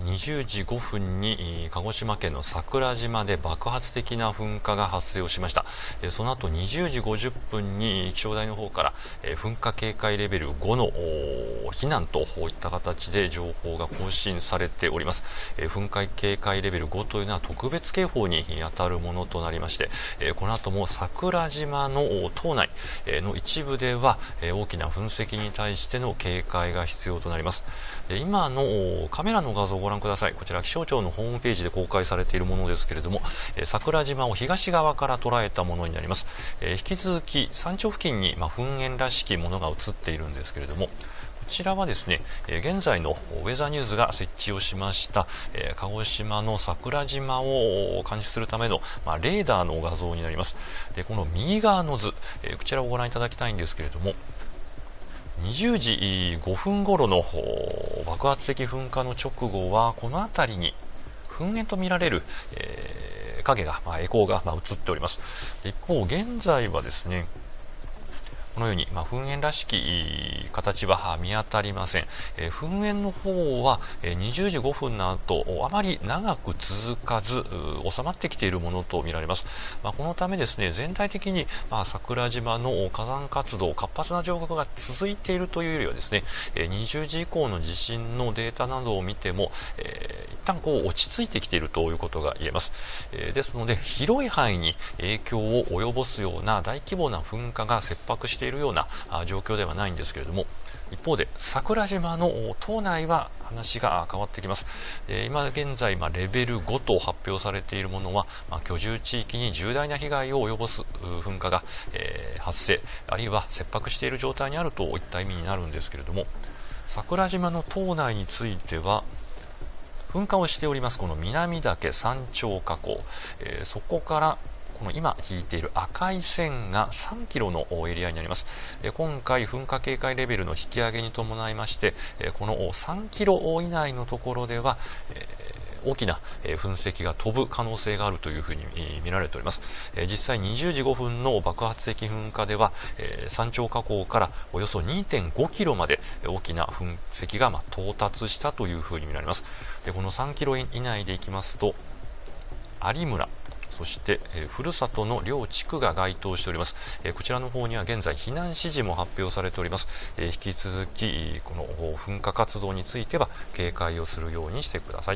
20時5分に鹿児島県の桜島で爆発的な噴火が発生をしました。その後20時50分に気象台の方から噴火警戒レベル5の避難といった形で情報が更新されております。噴火警戒レベル5というのは特別警報に当たるものとなりまして、この後も桜島の島内の一部では大きな噴石に対しての警戒が必要となります。今のカメラの画像をご覧ください。こちら気象庁のホームページで公開されているものですけれども、桜島を東側から捉えたものになります。引き続き山頂付近に噴煙らしきものが映っているんですけれども、こちらはですね、現在のウェザーニューズが設置をしました鹿児島の桜島を監視するためのレーダーの画像になります。で、この右側の図、こちらをご覧いただきたいんですけれども、20時5分頃の爆発的噴火の直後はこの辺りに噴煙とみられる、影が、エコーが、映っております。一方現在はですね、このように、噴煙らしき形は見当たりません。噴煙の方は20時5分の後あまり長く続かず収まってきているものとみられます。このためですね、全体的に桜島の火山活動活発な状況が続いているというよりはですね、20時以降の地震のデータなどを見ても、一旦落ち着いてきているということが言えます。ですので広い範囲に影響を及ぼすような大規模な噴火が切迫しているような状況ではないんですけれども、一方で桜島の島内は話が変わってきます。今現在レベル5と発表されているものは、居住地域に重大な被害を及ぼす噴火が、発生あるいは切迫している状態にあるといった意味になるんですけれども、桜島の島内については噴火をしておりますこの南岳山頂火口、そこからこの今引いている赤い線が3キロのエリアになります。今回噴火警戒レベルの引き上げに伴いまして、この3キロ以内のところでは、大きな噴石が飛ぶ可能性があるというふうに見られております。実際20時5分の爆発的噴火では山頂火口からおよそ 2.5 キロまで大きな噴石が到達したというふうに見られます。で、この3キロ以内でいきますと有村、そしてふるさとの両地区が該当しております。こちらの方には現在避難指示も発表されております。引き続きこの噴火活動については警戒をするようにしてください。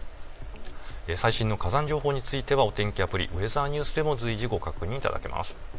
最新の火山情報についてはお天気アプリウェザーニュースでも随時ご確認いただけます。